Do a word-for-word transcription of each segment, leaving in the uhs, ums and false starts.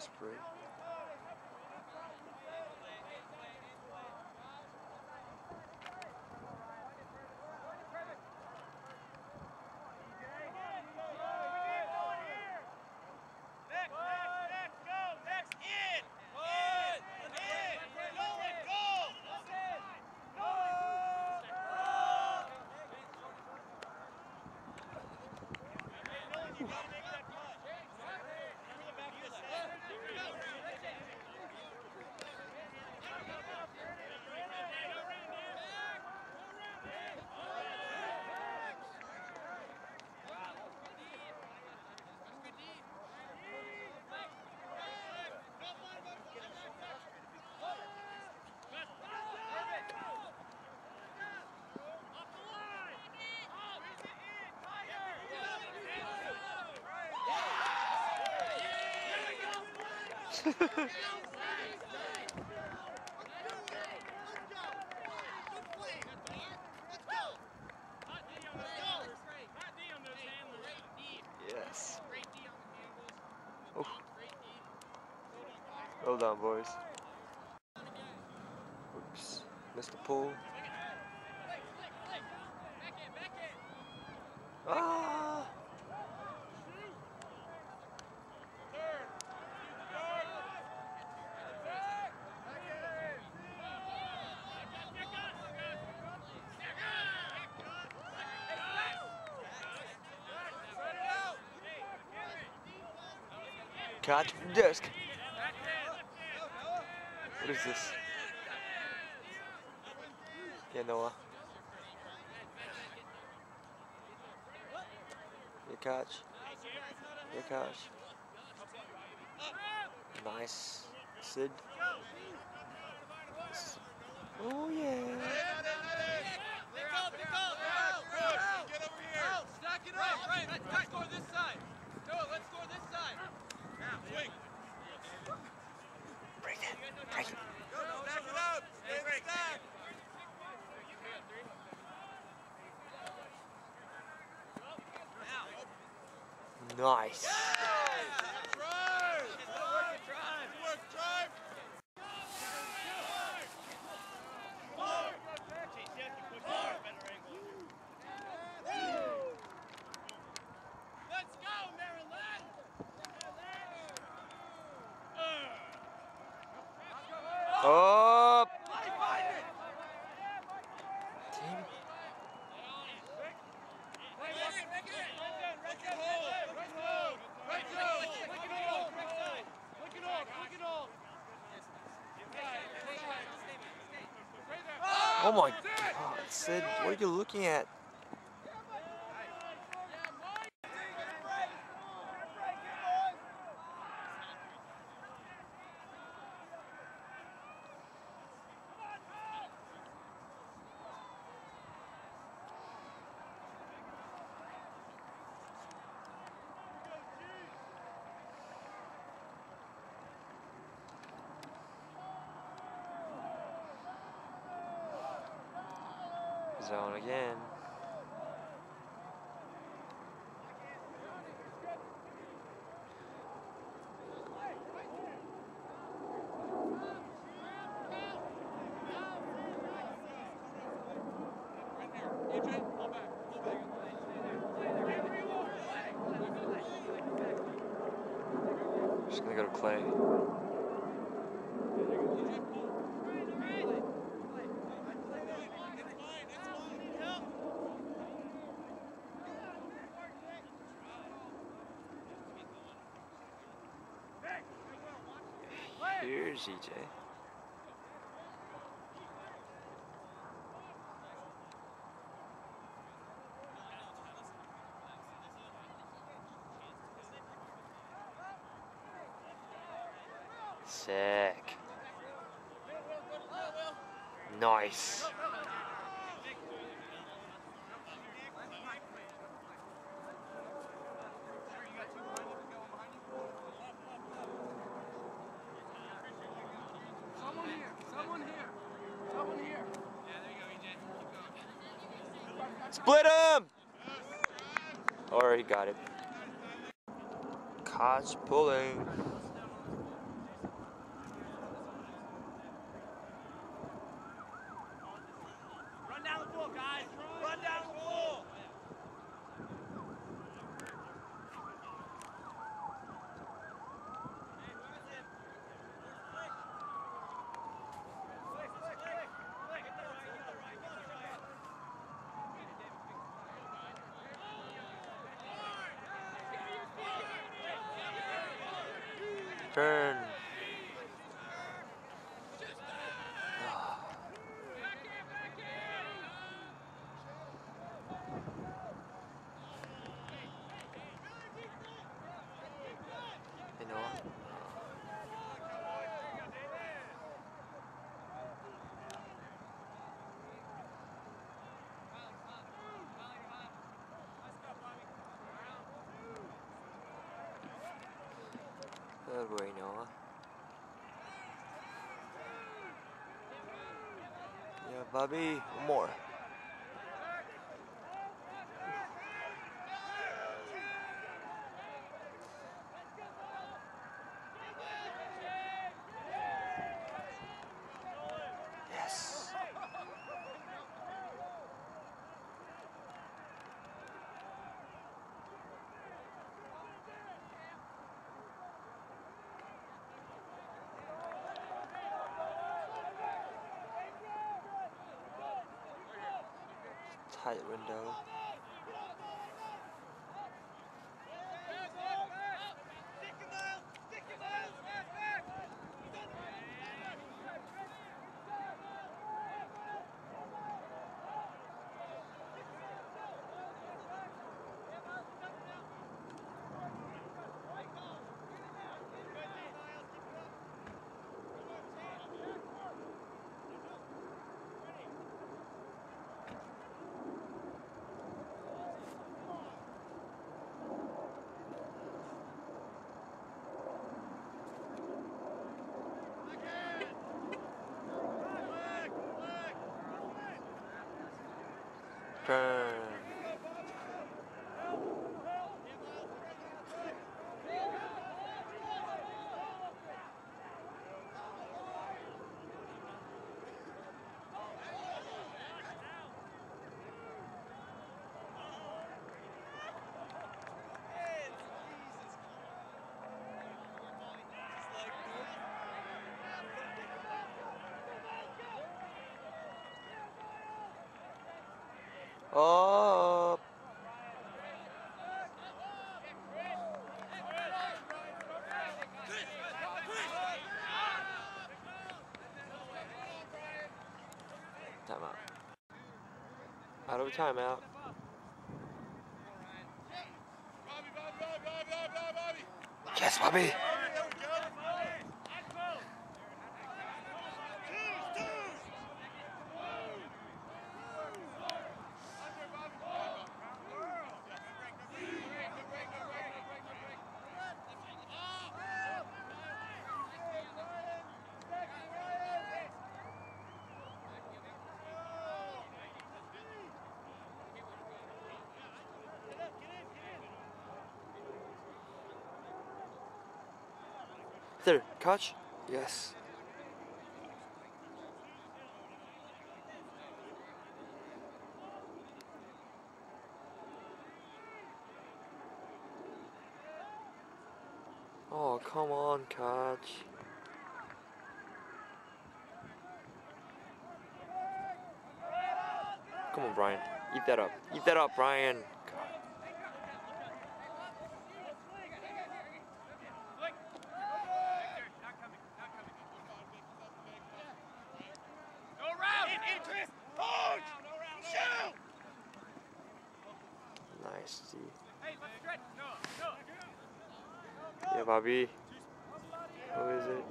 Spring. Yes. Oh. Well done, boys. Oops. Missed the pull. Ah! Catch from desk. What is this? Yeah, Noah. Your catch. Your catch. Nice. Sid. Oh yeah. Stack it up, right? Let's score this side. Noah, let's score this side. Now, swing. Break it. Break it. Go, stack it up. Stay in the stack. Nice. Drive. Drive. Work, drive. Let's go, Maryland. Up. Team. Oh my God, Sid, what are you looking at? Zone again. Just gonna go to Clay. Here's E J. Sick. Nice. Someone here. Someone here. Someone here. Yeah, there you go, E J. Keep going. Split him! Already got it. Catch pulling. Turn. You know what? Good boy, Noah. Yeah, Bobby. One more. Yes. Tight window. Turn. Oh. Timeout. Out of timeout. Yes, Bobby. There, catch. Yes. Oh, come on, catch. Come on, Brian. Eat that up. Eat that up, Brian. God. Nice, Steve. Yeah, Bobby. Who is it?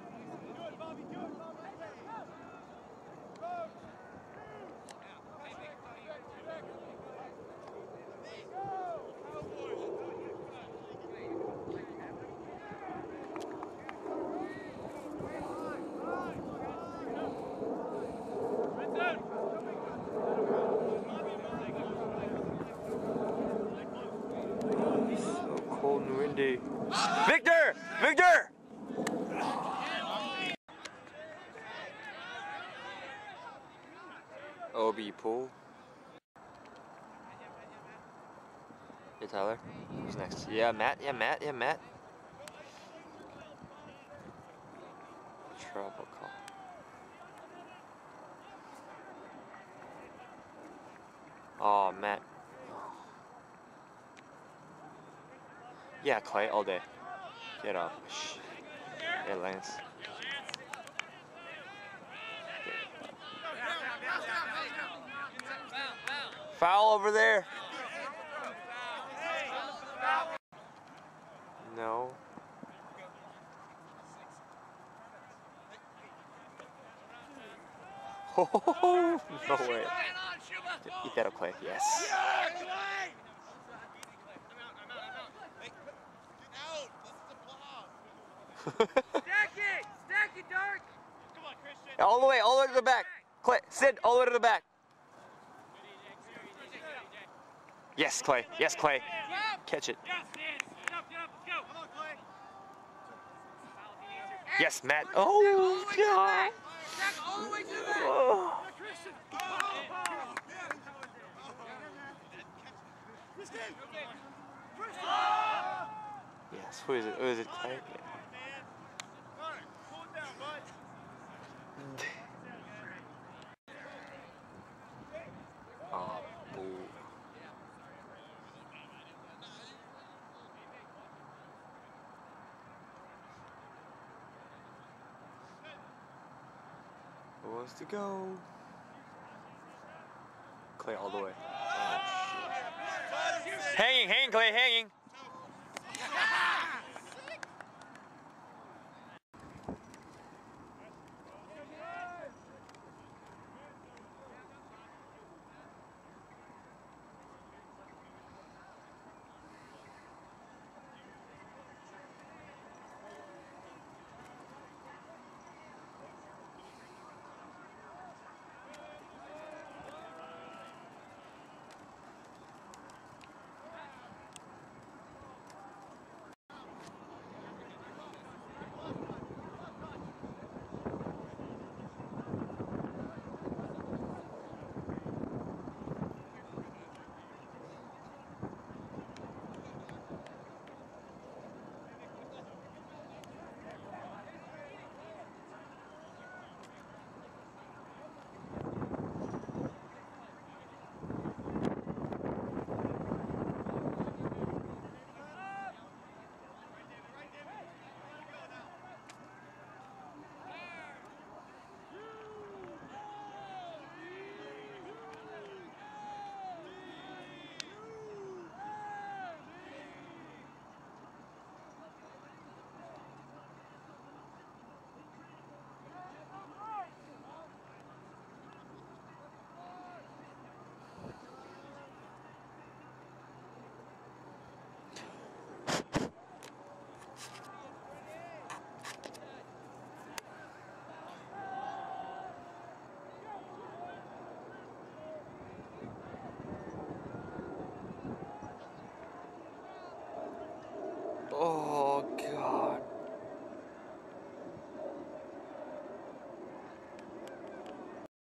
So cold and windy. Victor! Victor! O B pool. Hey, Tyler. Who's next? Yeah, Matt. Yeah, Matt. Yeah, Matt. Trouble call. Oh, Matt. Yeah, Clay, all day. Get up. Shh. Yeah, Lance. Foul over there. No. Oh, no way. Eat that up, Clay. Yes. Stack it! Stack it, Dark! Come on, Christian. All the way, all the way to the back. Clay, Sid, all the way to the back. Yes, Clay. Yes, Clay. Catch it. Yes, Sid. Get up, get up, let's go. Come on, Clay. Yes, Matt. Oh, God. Stack all the way to the back. Oh. Christian. Christian. Christian. Yes, who is it? Who is it, Clay? Yeah. Pull it down, bud. Oh, boo. Who wants to go? Clay all the way. Oh, shit. Hanging, hanging, Clay, hanging.